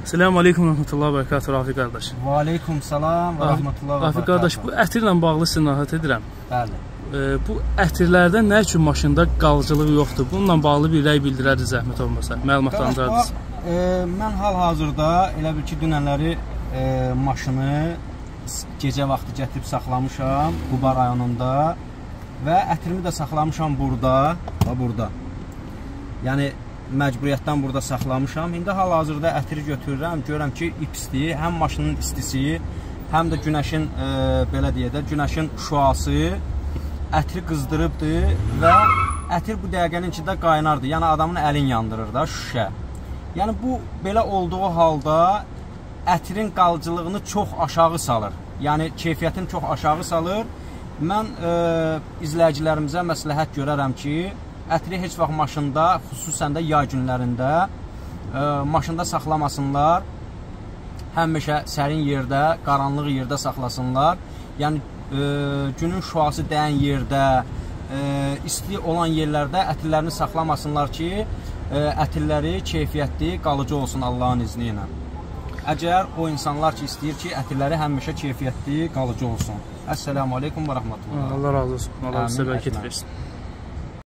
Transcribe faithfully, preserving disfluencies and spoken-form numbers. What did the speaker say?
Selamun Aleyküm və Rəhmətullahi və Bərəkatuhu Rafiq qardaş. Və Aleyküm salam və Rəhmətullahi və Rafiq qardaş, bu ətirlə bağlı sizi narahat edirəm. Bəli. E, bu ətirlərdə nə üçün maşında qalıcılıq yoxdur? Bununla bağlı bir rəy bildirərdiniz zəhmət olmasa, məlumatlandırardınız. E, mən hal-hazırda elə bil ki, dünənləri e, maşını gecə vaxtı gətirib saxlamışam Quba rayonunda və ətirimi də saxlamışam burada və burada. Yəni məcburiyyətdən burada saxlamışam. İndi hal-hazırda ətiri götürürəm, görürəm ki, ipsdir, həm maşının istisi, həm də günəşin, e, belə deyək də, günəşin şüası ətiri qızdırıbdır və ətir bu dəqiqənin içində qaynardır. Yəni adamın əlin yandırır da şüşə. Yəni bu belə olduğu halda ətirin qalıcılığını çox aşağı salır. Yəni keyfiyyətini çox aşağı salır. Mən e, izləyicilərimizə məsləhət görərəm ki, ətiri heç vaxt maşında, xüsusən də yay günlərində e, maşında saxlamasınlar. Həmişə sərin yerdə, qaranlıq yerdə saxlasınlar. Yəni e, günün şüası dəyən yerdə, e, isti olan yerlərdə ətirlərini saxlamasınlar ki, e, ətirləri keyfiyyətli, qalıcı olsun Allahın izni ilə. Əgər o insanlar ki, istəyir ki, ətirləri həmişə keyfiyyətli, qalıcı olsun. Əssəlamu aleykum və rəhmətullah. Allah razı olsun. Allah sizə bərəkət versin.